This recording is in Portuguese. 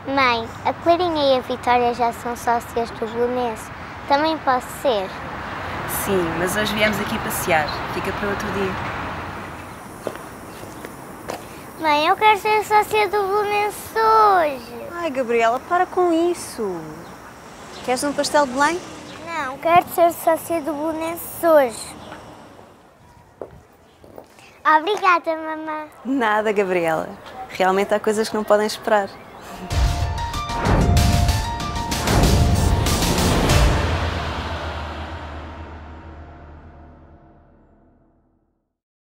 Mãe, a Clarinha e a Vitória já são sócias do Belenenses. Também posso ser? Sim, mas hoje viemos aqui passear. Fica para outro dia. Mãe, eu quero ser sócia do Belenenses hoje. Ai, Gabriela, para com isso. Queres um pastel de Belém? Não, quero ser sócia do Belenenses hoje. Obrigada, mamãe. Nada, Gabriela. Realmente há coisas que não podem esperar.